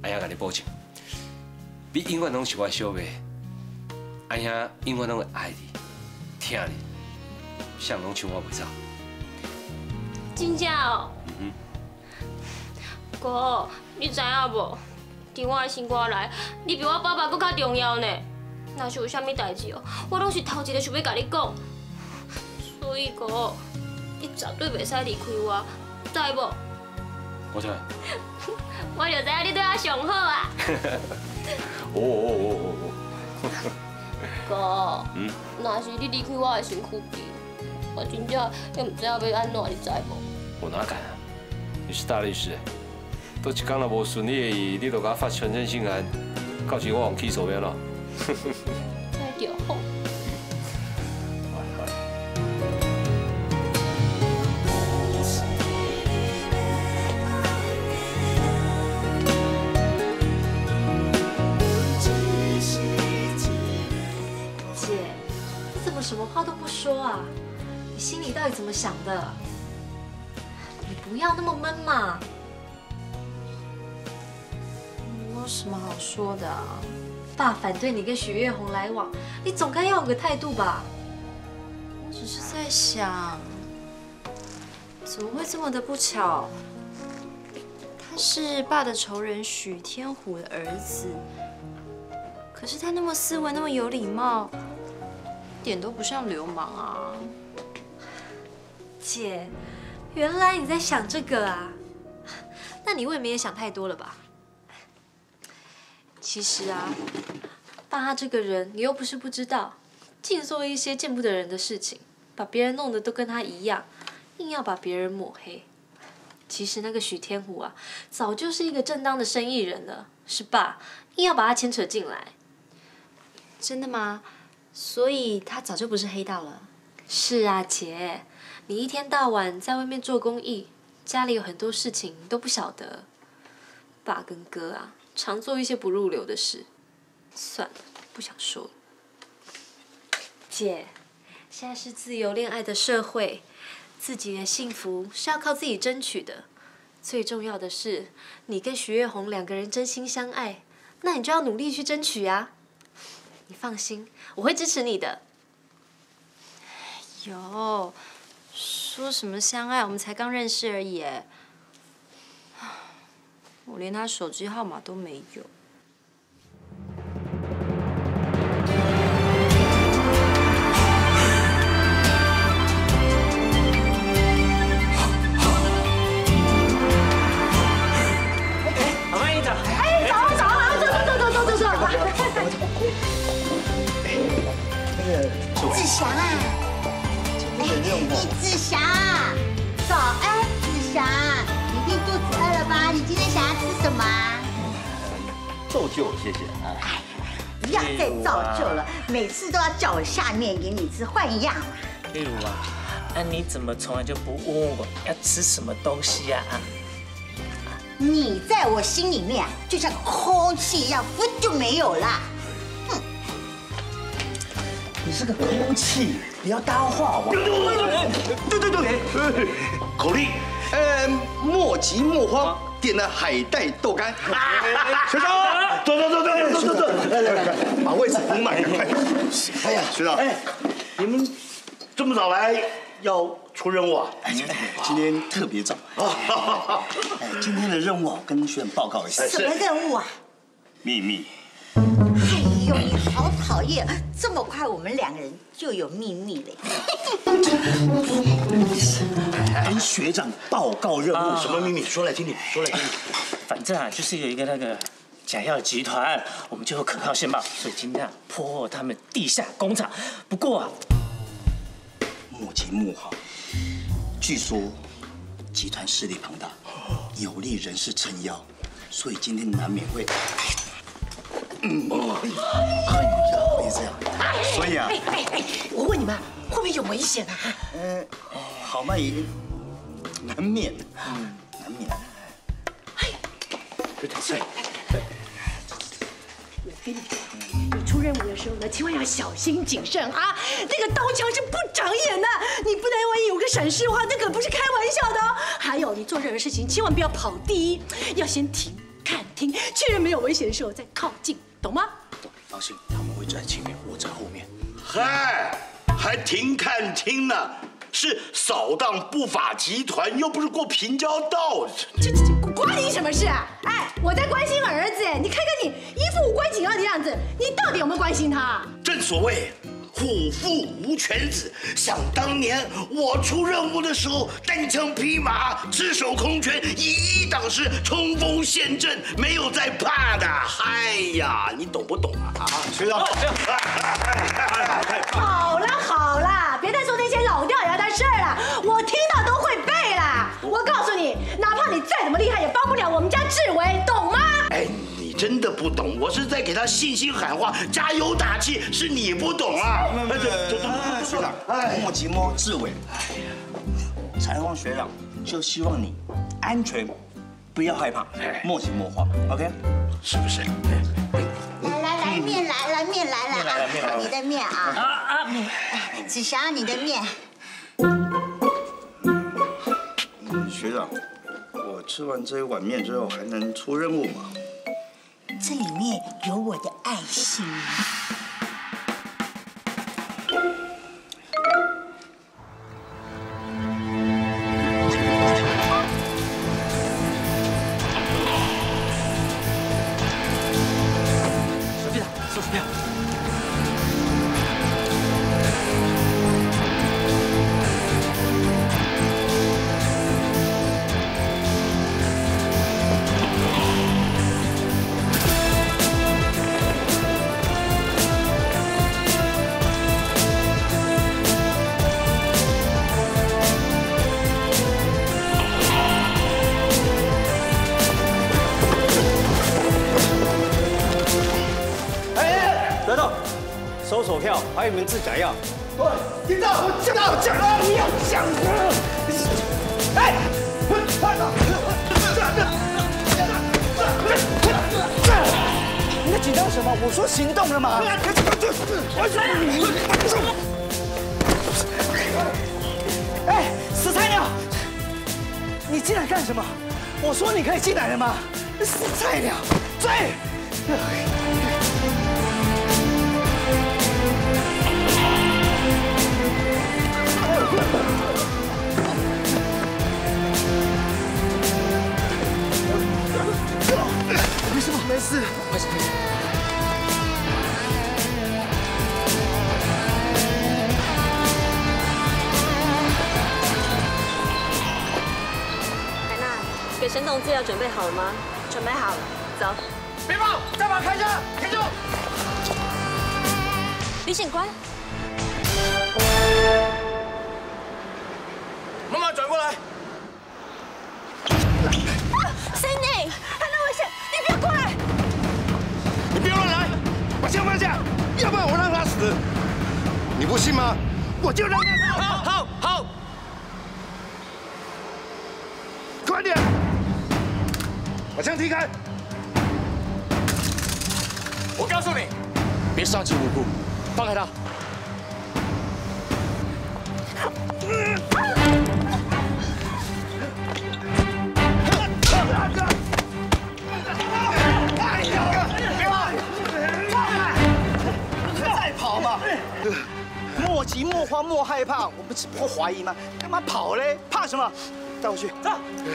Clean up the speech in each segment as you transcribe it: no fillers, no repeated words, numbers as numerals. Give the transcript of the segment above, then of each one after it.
阿兄甲你保证，你永远拢是我的小妹，阿兄永远拢会爱你、疼你，谁拢抢我袂走。 真正哦。哥，你知影无？伫我的心肝内，你比我爸爸搁较重要呢。若是有啥物代志哦，我拢是头一个想要甲你讲。所以哥，你绝对袂使离开我，知无？ 我知。 我就知影你对我上好啊。哥，若是你离开我的身躯边，我真正也唔知影要安怎，你知无？ 我哪敢啊？你是大律师，都一天若无顺利的意，你就甲我发全身性案，到时我往起诉免咯。 那就好。 姐，你怎么什么话都不说啊？你心里到底怎么想的？你不要那么闷嘛。 我有什么好说的啊？ 爸反对你跟许月红来往，你总该要有个态度吧？ 我只是在想，怎么会这么的不巧？他是爸的仇人许天虎的儿子，可是他那么斯文，那么有礼貌，一点都不像流氓啊！ 姐，原来你在想这个啊？那你未免也想太多了吧？其实啊，爸他这个人，你又不是不知道，净做一些见不得人的事情，把别人弄得都跟他一样，硬要把别人抹黑。其实那个许天虎啊，早就是一个正当的生意人了，是爸硬要把他牵扯进来。 真的吗？所以他早就不是黑道了。 是啊，姐，你一天到晚在外面做公益，家里有很多事情你都不晓得。爸跟哥啊，常做一些不入流的事。算了，不想说了。姐，现在是自由恋爱的社会，自己的幸福是要靠自己争取的。最重要的是，你跟徐月红两个人真心相爱，那你就要努力去争取啊。你放心，我会支持你的。 有，说什么相爱，我们才刚认识而已。我连他手机号码都没有。 好，欢迎早。 哎，早早啊，走。志祥啊，志祥，早安，志祥，你一定肚子饿了吧？你今天想要吃什么啊？ 造就，谢谢。 哎，不要再造就了，每次都要叫我下面给你吃，换一样嘛。 例如啊，你怎么从来就不问我要吃什么东西啊？ 你在我心里面啊，就像空气一样，分就没有啦。哼， 你是个空气，不要搭话哇！对，口令，莫急莫慌，点了海带豆干。学长，走，来，把位置补满，快！哎呀，学长，你们这么早来，要出任务啊？ 今天特别早。今天的任务我跟学长报告一下。 什么任务啊？ 秘密。 哎呦，你好讨厌！这么快我们两个人就有秘密了。 跟学长报告任务， 什么秘密？说来听听。 反正啊，就是有一个那个假药集团，我们就有可靠线报，所以今天啊破获他们地下工厂。不过啊， 莫急莫慌。据说集团势力庞大，有利人士撑腰，所以今天难免会。会这样，所以啊， 我问你们，会不会有危险啊？ 好嘛也难免，难免。 我跟你说，你出任务的时候呢，千万要小心谨慎啊！那个刀枪是不长眼的，你不能万一有个闪失的话，那可不是开玩笑的哦。还有，你做任何事情千万不要跑第一，要先停、看、 听，确认没有危险的时候再靠近，懂吗？ 懂，放心，他们会在前面，我在后面。 嗨，还停看听呢？是扫荡不法集团，又不是过平交道。 这关你什么事啊？哎，我在关心儿子，你看看你一副无关紧要的样子，你到底有没有关心他？ 正所谓虎父无犬子，想当年我出任务的时候，单枪匹马，赤手空拳，以一挡十，冲锋陷阵，没有在怕的。哎呀，你懂不懂啊？ 学长， 好了好了，别再说那些老掉牙的事儿了，我听到都会背啦。我告诉你，哪怕你再怎么厉害，也帮不了我们家志伟，懂吗？ 哎，你真的不懂，我是在给他信心喊话，加油打气，是你不懂啊！ 学长，莫急莫志伟，采访学长就希望你安全，不要害怕，莫急莫慌 ，OK？ 是不是？ 来，面来了，面来了，你的面啊！子祥，你的面。 学长，我吃完这一碗面之后还能出任务吗？ 这里面有我的爱心。 小队长，收支票。 得到，收手票，还有你们制假药。 听到，我讲了，不要讲了。哎， 你在紧张什么？我说行动了吗？哎，死菜鸟，你进来干什么？我说你可以进来了吗？死菜鸟，追！没事吧？没事，没事。 海娜，给沈董资料准备好了吗？准备好了，走。 别跑，再把开车，停住！ 李警官， 慢慢转过来。 Cindy，海娜危险，你不要过来！ 你不要乱来，把枪放下，要不然我让他死。你不信吗？我就让他死。好，快点，把枪踢开。我告诉你，别伤及无辜，放开他。 再跑嘛！莫急莫慌莫害怕，我们只不过怀疑嘛，干嘛跑嘞？怕什么？带我去。走。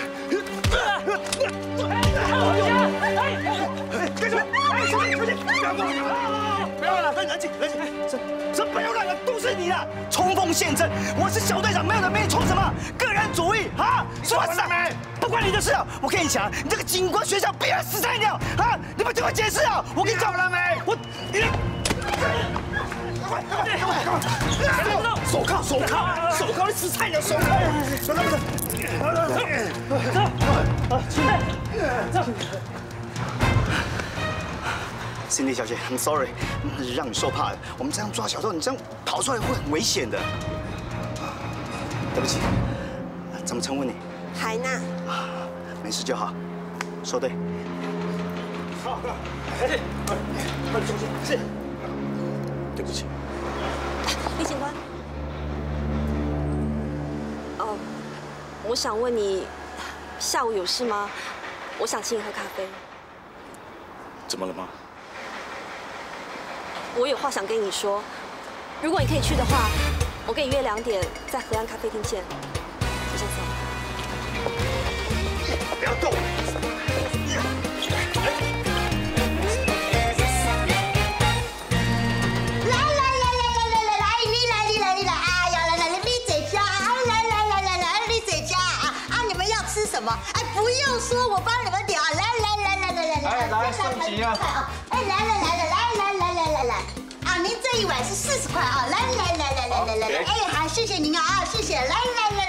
干什么？出去！不要了，冷静。这朋友两个都是你的，冲锋陷阵。我是小队长，没有人没你冲什么个人主义啊？说什么？不关你的事啊！我跟你讲，你这个警官学校必然死菜鸟啊！你们就会解释啊！我跟你讲了没？手铐，你死菜鸟！手铐！走。Cindy 小姐 ，I'm sorry， 让你受怕了。我们这样抓小偷，你这样跑出来会很危险的。对不起，怎么称呼你？ 海娜。 没事就好，收队。好，快中心。是。对不起。 李警官。哦，我想问你，下午有事吗？我想请你喝咖啡。 怎么了吗？ 我有话想跟你说，如果你可以去的话，我跟你约2点在河岸咖啡厅见。我先走。 不要动！ 什么？哎，不用说，我帮你们点啊！来， 哎，来升级啊！ 哎，来！啊，您这一碗是40块啊！来，哎，好，谢谢您啊，谢谢！来，哎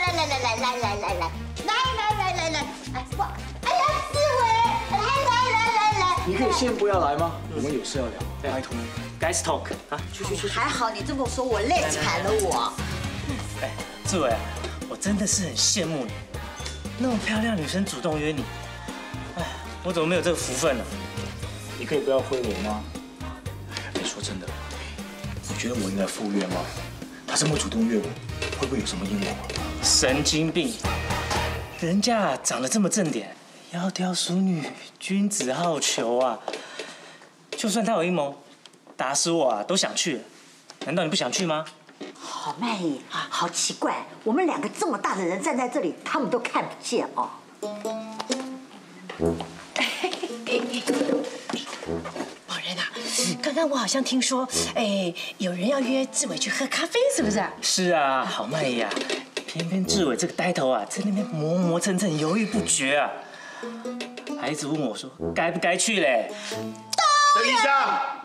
不，哎呀，志伟，来！ 你可以先不要来吗？我们有事要聊。拜托 ，Guys talk 啊，去。 还好你这么说，我累惨了我。 哎，志伟啊，我真的是很羡慕你。那么漂亮女生主动约你，哎，我怎么没有这个福分呢？ 你可以不要回我吗？哎，说真的，你觉得我应该赴约吗？他这么主动约我，会不会有什么阴谋啊？ 神经病！人家长得这么正点，窈窕淑女，君子好逑啊！就算他有阴谋，打死我啊都想去。难道你不想去吗？ 好曼姨啊，好奇怪，我们2个这么大的人站在这里，他们都看不见哦。 宝仁啊，刚刚我好像听说，有人要约志伟去喝咖啡，是不是？ 是啊，好曼姨啊，偏偏志伟这个呆头啊，在那边磨蹭蹭，犹豫不决啊，还一直问我说该不该去嘞。 等一下。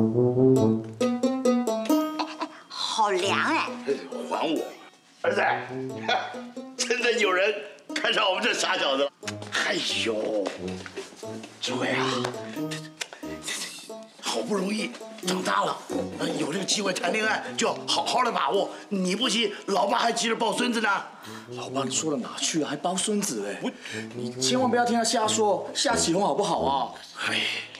好凉哎！ 还我，儿子！真的有人看上我们这傻小子了。哎呦，志伟啊，好不容易长大了，有这个机会谈恋爱，就要好好的把握。你不行，老爸还急着抱孙子呢。 老爸，你说到哪去了？还抱孙子哎？你千万不要听他瞎说，瞎起哄好不好啊？哎。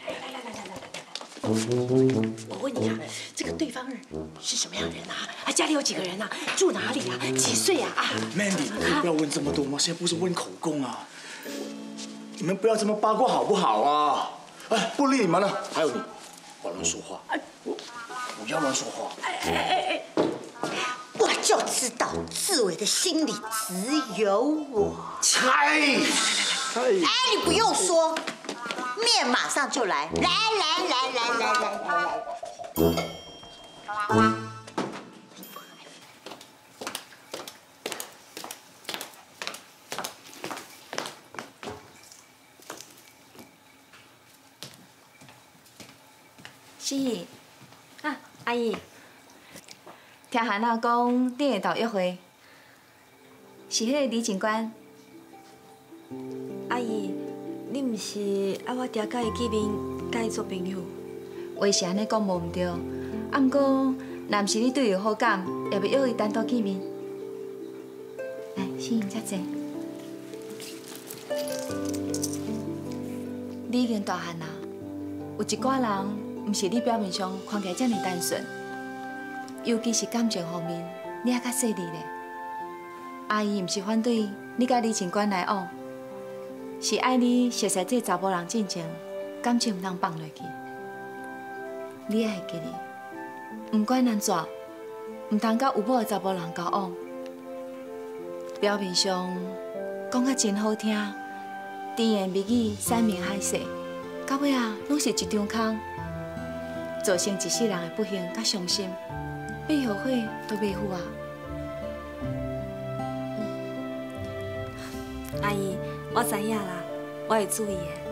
我问你啊，这个对方是什么样的人啊？他家里有几个人啊？住哪里啊？几岁啊 ？Mandy， 你可以不要问这么多吗？现在不是问口供啊！你们不要这么八卦好不好啊？哎，不理你们了。还有你，不要乱说话。我不要乱说话。 我就知道志伟的心里只有我。 猜。 哎，你不用说。面马上就来，来！ 是啊，阿姨，听韩娜讲，你下昼约会，是迄个李警官。阿姨。你唔是爱我常甲伊见面，甲伊做朋友？话是安尼讲无唔对，啊毋过，若唔是你对伊有好感，要不约伊单独见面？来，先饮只茶。你已经大汉啦，有一寡人唔是你表面上看起来这么单纯，尤其是感情方面，你还较细腻咧。阿姨唔是反对你甲李警官来往。是爱你熟悉这查甫人进前，感情唔通放落去。你也会记得，唔管安怎，唔通甲有某的查甫人交往。表面上讲甲真好听，甜言蜜语、山明海誓，到尾啊，拢是一场空，造成一世人的不幸甲伤心，要后悔都袂赴啊。阿姨。我知影啦，我会注意的。